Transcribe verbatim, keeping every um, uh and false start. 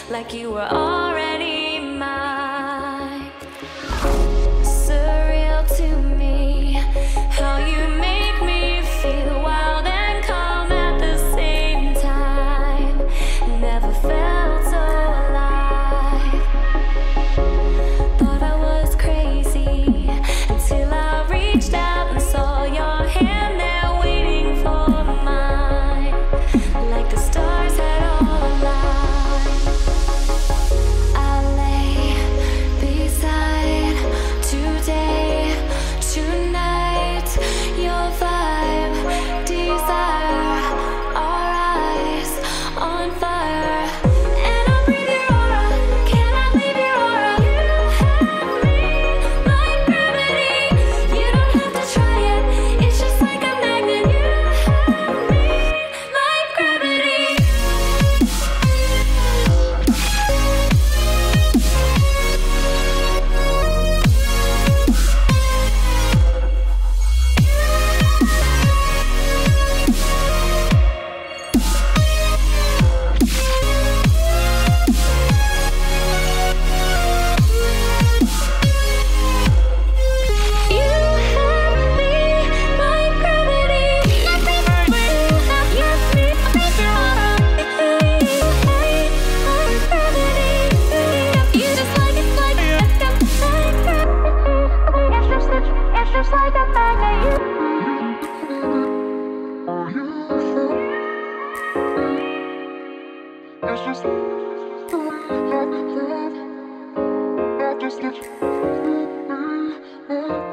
like you were already mine. Surreal to me how you make me feel wild and calm at the same time. Never felt so alive. Thought I was crazy until I reached out and saw your hand there waiting for mine, like the stars had all aligned. I lay beside today, tonight, your vibe, desire, our eyes on fire. And I breathe your aura, cannot leave your aura. You have me like gravity. You don't have to try it, it's just like a magnet. You have me like gravity. You have me like gravity. You have me like gravity. You just like it's like it's just it's just like a magnet. It's just the way I love. I just let you.